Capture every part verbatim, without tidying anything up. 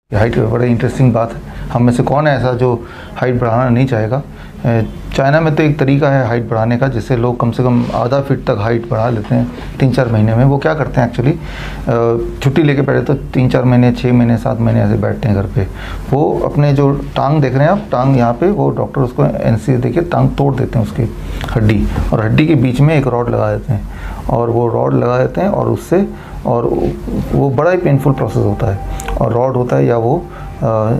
Height बड़ा interesting बात है। हम में से कौन है ऐसा जो हाइट बढ़ाना नहीं चाहेगा। चाइना में तो एक तरीका है हाइट बढ़ाने का, जिससे लोग कम से कम आधा फीट तक हाइट बढ़ा लेते हैं तीन चार महीने में। वो क्या करते हैं एक्चुअली, छुट्टी लेके पहले तो तीन चार महीने छः महीने सात महीने ऐसे बैठते हैं घर पे। वो अपने जो टांग देख रहे हैं आप, टांग यहाँ पे, वो डॉक्टर उसको एनसी देखिए टांग तोड़ देते हैं उसकी हड्डी, और हड्डी के बीच में एक रॉड लगा देते हैं, और वो रॉड लगा देते हैं और उससे, और वो बड़ा ही पेनफुल प्रोसेस होता है। और रॉड होता है या वो आ, आ,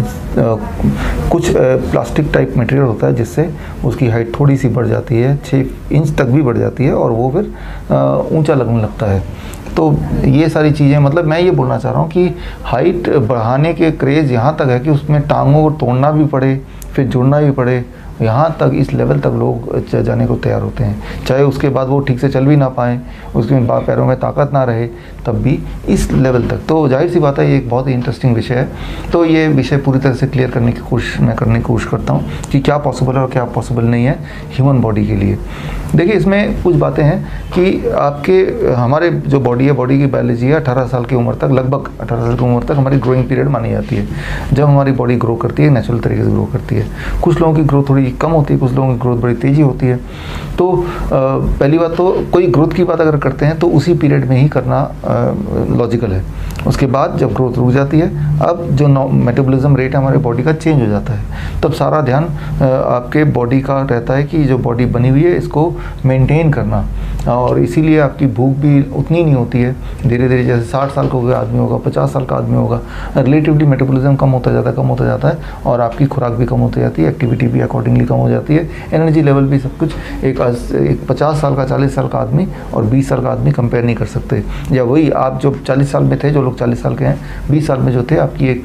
कुछ प्लास्टिक टाइप मटेरियल होता है, जिससे उसकी हाइट थोड़ी सी बढ़ जाती है, छः इंच तक भी बढ़ जाती है, और वो फिर ऊंचा लगने लगता है। तो ये सारी चीज़ें, मतलब मैं ये बोलना चाह रहा हूँ कि हाइट बढ़ाने के क्रेज़ यहाँ तक है कि उसमें टांगों को तोड़ना भी पड़े, फिर जुड़ना भी पड़े, यहाँ तक इस लेवल तक लोग जाने को तैयार होते हैं। चाहे उसके बाद वो ठीक से चल भी ना पाएँ, उसके पैरों में ताकत ना रहे, तब भी इस लेवल तक। तो जाहिर सी बात है ये एक बहुत ही इंटरेस्टिंग विषय है। तो ये विषय पूरी तरह से क्लियर करने की कोशिश मैं करने की कोशिश करता हूँ कि क्या पॉसिबल है और क्या पॉसिबल नहीं है ह्यूमन बॉडी के लिए। देखिए, इसमें कुछ बातें हैं कि आपके हमारे जो बॉडी है, बॉडी की बायोलॉजी है, अठारह साल की उम्र तक, लगभग अठारह साल की उम्र तक हमारी ग्रोइंग पीरियड मानी जाती है, जब हमारी बॉडी ग्रो करती है, नेचुरल तरीके से ग्रो करती है। कुछ लोगों की ग्रोथ थोड़ी कम होती है, कुछ लोगों की ग्रोथ बड़ी तेज़ी होती है। तो आ, पहली बात तो कोई ग्रोथ की बात अगर करते हैं तो उसी पीरियड में ही करना लॉजिकल है। उसके बाद जब ग्रोथ रुक जाती है, अब जो मेटाबॉलिज्म रेट हमारे बॉडी का चेंज हो जाता है, तब सारा ध्यान आ, आपके बॉडी का रहता है कि जो बॉडी बनी हुई है इसको मेंटेन करना, और इसीलिए आपकी भूख भी उतनी नहीं होती है। धीरे धीरे जैसे साठ साल का हो गया आदमी होगा, पचास साल का आदमी होगा, रिलेटिवली मेटाबॉलिज्म कम होता जाता है कम होता जाता है और आपकी खुराक भी कम होती जाती है, एक्टिविटी भी अकॉर्डिंगली कम हो जाती है, एनर्जी लेवल भी सब कुछ। एक एक पचास साल का चालीस साल का आदमी और बीस साल का आदमी कंपेयर नहीं कर सकते। या वही आप जो चालीस साल में थे, जो लोग चालीस साल के हैं, बीस साल में जो थे, आपकी एक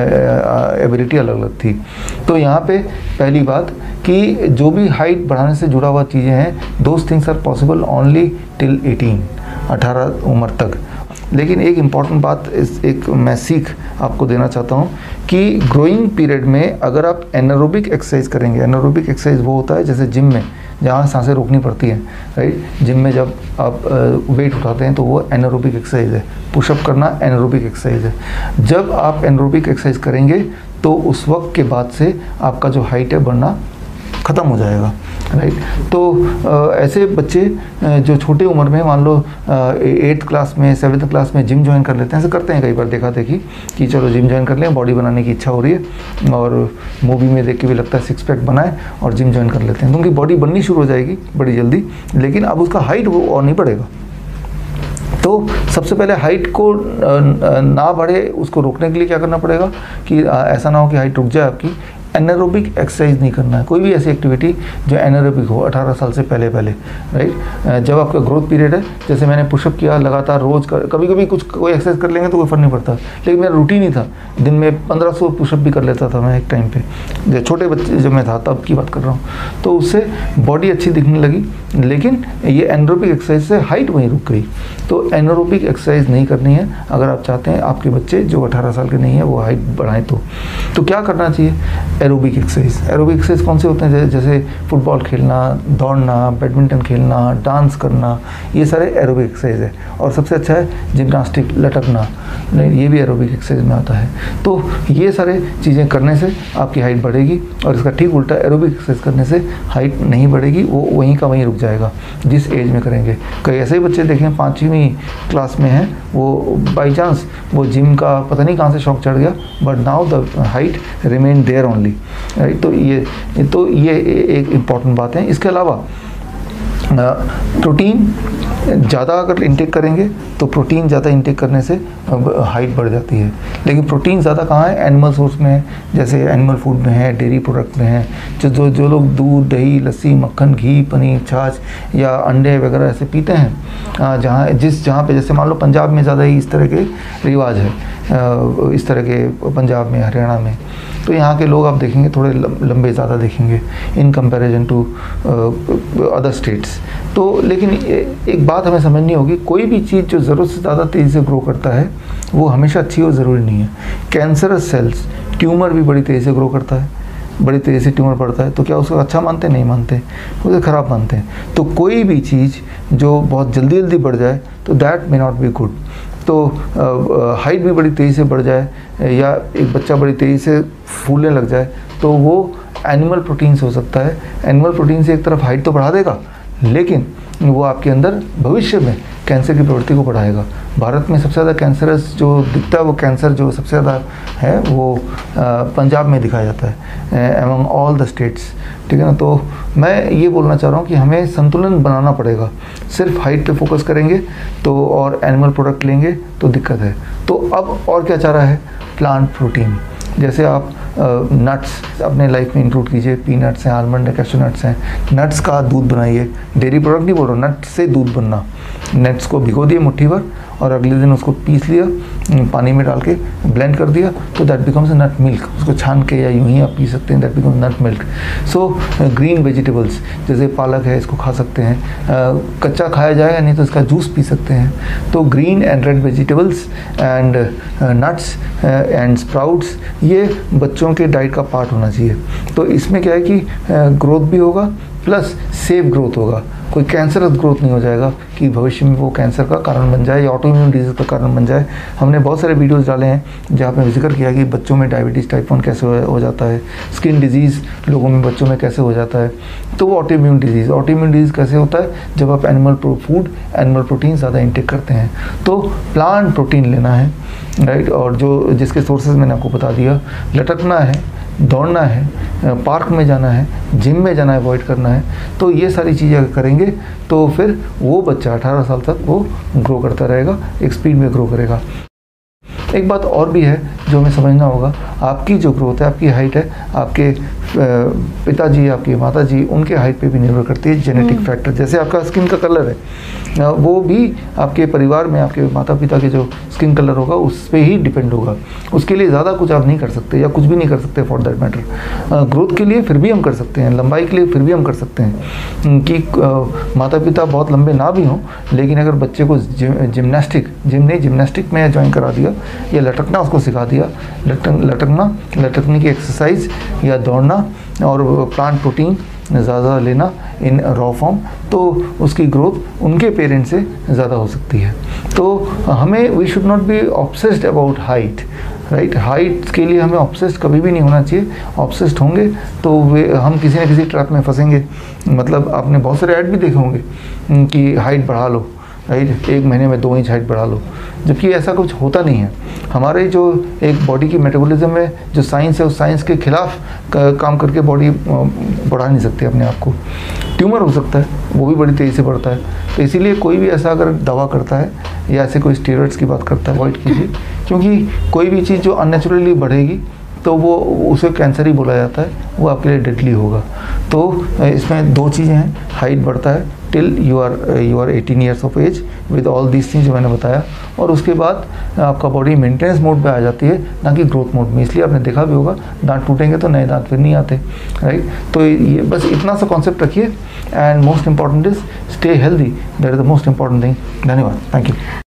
एबिलिटी अलग अलग थी। तो यहाँ पे पहली बात कि जो भी हाइट बढ़ाने से जुड़ा हुआ चीज़ें हैं, those things are possible only till eighteen, अठारह उम्र तक। लेकिन एक इम्पॉर्टेंट बात इस एक मैं सीख आपको देना चाहता हूँ कि ग्रोइंग पीरियड में अगर आप एनारोबिक एक्सरसाइज करेंगे, एनारोबिक एक्सरसाइज वो होता है जैसे जिम में जहाँ सांसें रोकनी पड़ती हैं, राइट। जिम में जब आप वेट उठाते हैं तो वो एनारोबिक एक्सरसाइज है, पुशअप करना एनारोबिक एक्सरसाइज है। जब आप एनारोबिक एक्सरसाइज करेंगे तो उस वक्त के बाद से आपका जो हाइट है बढ़ना ख़त्म हो जाएगा, राइट। तो आ, ऐसे बच्चे जो छोटे उम्र में, मान लो एट्थ क्लास में, सेवन्थ क्लास में जिम ज्वाइन कर लेते हैं, ऐसे करते हैं कई बार, देखा देखी कि चलो जिम ज्वाइन कर लें, बॉडी बनाने की इच्छा हो रही है, और मूवी में देख के भी लगता है सिक्स पैक बनाए और जिम ज्वाइन कर लेते हैं, तो उनकी बॉडी बननी शुरू हो जाएगी बड़ी जल्दी, लेकिन अब उसका हाइट वो और नहीं बढ़ेगा। तो सबसे पहले हाइट को ना बढ़े उसको रोकने के लिए क्या करना पड़ेगा कि ऐसा ना हो कि हाइट रुक जाए आपकी। एनारोबिक एक्सरसाइज नहीं करना है, कोई भी ऐसी एक्टिविटी जो एनारोबिक हो अठारह साल से पहले पहले, राइट। जब आपका ग्रोथ पीरियड है, जैसे मैंने पुशअप किया लगातार रोज़ कर, कभी कभी कुछ कोई एक्सरसाइज कर लेंगे तो कोई फर्क नहीं पड़ता, लेकिन मेरा रूटीन ही था, दिन में पंद्रह सौ पुशअप भी कर लेता था मैं एक टाइम पे, छोटे बच्चे जब मैं था तब की बात कर रहा हूँ। तो उससे बॉडी अच्छी दिखने लगी, लेकिन ये एनारोबिक एक्सरसाइज से हाइट वहीं रुक गई। तो एनारोबिक एक्सरसाइज नहीं करनी है अगर आप चाहते हैं आपके बच्चे जो अठारह साल के नहीं है वो हाइट बढ़ाएं। तो तो क्या करना चाहिए? Aerobic exercise. एरोबिक एक्सरसाइज कौन से होते हैं? जैसे फुटबॉल खेलना, दौड़ना, बैडमिंटन खेलना, डांस करना, ये सारे एरोबिक एक्सरसाइज है। और सबसे अच्छा है जिम्नास्टिक, लटकना, ये भी एरोबिक एक्सरसाइज में आता है। तो ये सारे चीज़ें करने से आपकी हाइट बढ़ेगी, और इसका ठीक उल्टा एरोबिक एक्सरसाइज करने से हाइट नहीं बढ़ेगी, वो वहीं का वहीं रुक जाएगा जिस एज में करेंगे। कई ऐसे ही बच्चे देखें पाँचवीं क्लास में हैं, वो बाई चांस वो जिम का पता नहीं कहाँ से शौक चढ़ गया, but now the height remain there only, right. तो ये तो ये एक इम्पॉर्टेंट बात है। इसके अलावा प्रोटीन ज़्यादा अगर इंटेक करेंगे तो प्रोटीन ज़्यादा इंटेक करने से हाइट बढ़ जाती है, लेकिन प्रोटीन ज़्यादा कहाँ है? एनिमल सोर्स में है, जैसे एनिमल फूड में है, डेयरी प्रोडक्ट में है। जो जो जो लोग दूध, दही, लस्सी, मक्खन, घी, पनीर, छाछ या अंडे वगैरह ऐसे पीते हैं, जहाँ जिस जहाँ पे जैसे मान लो पंजाब में ज़्यादा ही इस तरह के रिवाज है, इस तरह के पंजाब में, हरियाणा में, तो यहाँ के लोग आप देखेंगे थोड़े लंबे ज़्यादा देखेंगे in comparison to other states. तो लेकिन एक बात हमें समझनी होगी, कोई भी चीज़ जो ज़रूरत से ज़्यादा तेज़ी से ग्रो करता है वो हमेशा अच्छी हो ज़रूरी नहीं है। कैंसरस सेल्स, ट्यूमर भी बड़ी तेज़ी से ग्रो करता है, बड़ी तेज़ी से ट्यूमर पड़ता है, तो क्या उसको अच्छा मानते हैं? नहीं मानते, उसे ख़राब मानते हैं। तो कोई भी चीज़ जो बहुत जल्दी जल्दी बढ़ जाए तो that may not be good. तो हाइट भी बड़ी तेज़ी से बढ़ जाए या एक बच्चा बड़ी तेज़ी से फूलने लग जाए तो वो एनिमल प्रोटीन से हो सकता है। एनिमल प्रोटीन से एक तरफ हाइट तो बढ़ा देगा, लेकिन वो आपके अंदर भविष्य में कैंसर की प्रवृत्ति को बढ़ाएगा। भारत में सबसे ज़्यादा कैंसरस जो दिखता है, वो कैंसर जो सबसे ज़्यादा है वो पंजाब में दिखाया जाता है एमंग ऑल द स्टेट्स, ठीक है ना। तो मैं ये बोलना चाह रहा हूँ कि हमें संतुलन बनाना पड़ेगा। सिर्फ हाइट पे फोकस करेंगे तो और एनिमल प्रोडक्ट लेंगे तो दिक्कत है। तो अब और क्या चाह रहा है, प्लांट प्रोटीन। जैसे आप नट्स अपने लाइफ में इंक्लूड कीजिए, पीनट्स हैं, आलमंड है, कैशू नट्स हैं। नट्स का दूध बनाइए, डेयरी प्रोडक्ट नहीं बोल रहा, नट्स से दूध बनना। नट्स को भिगो दिए मुट्ठी भर और अगले दिन उसको पीस लिया, पानी में डाल के ब्लेंड कर दिया, तो that becomes a nut milk. उसको छान के या यूं ही आप पी सकते हैं, that becomes nut milk. So green vegetables जैसे पालक है, इसको खा सकते हैं, uh, कच्चा खाया जाएगा, नहीं तो इसका जूस पी सकते हैं। तो green and red vegetables and nuts and sprouts ये बच्चों के डाइट का पार्ट होना चाहिए। तो इसमें क्या है कि ग्रोथ uh, भी होगा प्लस सेफ ग्रोथ होगा, कोई कैंसरस ग्रोथ नहीं हो जाएगा कि भविष्य में वो कैंसर का कारण बन जाए या ऑटोइम्यून डिजीज़ का कारण बन जाए। हमने बहुत सारे वीडियोस डाले हैं जहाँ पे जिक्र किया कि बच्चों में डायबिटीज़ टाइप वन कैसे हो जाता है, स्किन डिजीज़ लोगों में बच्चों में कैसे हो जाता है। तो वो ऑटोइम्यून डिजीज़ ऑटोइम्यून डिजीज़ कैसे होता है, जब आप एनिमल फूड एनिमल प्रोटीन ज़्यादा इंटेक करते हैं। तो प्लांट प्रोटीन लेना है, राइट। और जो जिसके सोर्सेज मैंने आपको बता दिया, लटकना है, दौड़ना है, पार्क में जाना है, जिम में जाना है, अवॉइड करना है। तो ये सारी चीज़ें अगर करेंगे तो फिर वो बच्चा अठारह साल तक वो ग्रो करता रहेगा, एक स्पीड में ग्रो करेगा। एक बात और भी है जो हमें समझना होगा, आपकी जो ग्रोथ है, आपकी हाइट है, आपके पिताजी, आपके माताजी, उनके हाइट पे भी निर्भर करती है जेनेटिक फैक्टर। जैसे आपका स्किन का कलर है, वो भी आपके परिवार में आपके माता पिता के जो स्किन कलर होगा उस पर ही डिपेंड होगा। उसके लिए ज़्यादा कुछ आप नहीं कर सकते या कुछ भी नहीं कर सकते फॉर दैट मैटर। ग्रोथ के लिए फिर भी हम कर सकते हैं, लंबाई के लिए फिर भी हम कर सकते हैं कि माता पिता बहुत लंबे ना भी हों, लेकिन अगर बच्चे को जिम्नास्टिक जिम नहीं जिम्नास्टिक में ज्वाइन करा दिया या लटकना उसको सिखा दिया, लटक लटकना लटकने की एक्सरसाइज या दौड़ना और प्लांट प्रोटीन ज़्यादा लेना इन रॉ फॉर्म, तो उसकी ग्रोथ उनके पेरेंट्स से ज़्यादा हो सकती है। तो हमें we should not be obsessed about height, right. Height के लिए हमें ऑब्सेस्ड कभी भी नहीं होना चाहिए। ऑब्सेस्ड होंगे तो वे हम किसी न किसी ट्रैप में फंसेंगे। मतलब आपने बहुत सारे ऐड भी देखे होंगे कि हाइट बढ़ा लो, राइट, एक महीने में दो इंच हाइट बढ़ा लो, जबकि ऐसा कुछ होता नहीं है। हमारे जो एक बॉडी की मेटाबॉलिज्म में जो साइंस है, उस साइंस के खिलाफ काम करके बॉडी बढ़ा नहीं सकती अपने आप को। ट्यूमर हो सकता है, वो भी बड़ी तेज़ी से बढ़ता है। तो इसीलिए कोई भी ऐसा अगर दवा करता है या ऐसे कोई स्टेरॉइड्स की बात करता है, अवॉइड कीजिए, क्योंकि कोई भी चीज़ जो अननेचुरली बढ़ेगी तो वो उसे कैंसर ही बोला जाता है, वो आपके लिए डेडली होगा। तो इसमें दो चीज़ें हैं, हाइट बढ़ता है till you are you are eighteen years of age with all these things जो मैंने बताया, और उसके बाद आपका बॉडी मेंटेनेंस मोड पे आ जाती है, ना कि ग्रोथ मोड में। इसलिए आपने देखा भी होगा दांत टूटेंगे तो नए दांत फिर नहीं आते, राइट। तो ये बस इतना सा कॉन्सेप्ट रखिए, and most important is stay healthy, that is the most important thing. धन्यवाद, थैंक यू।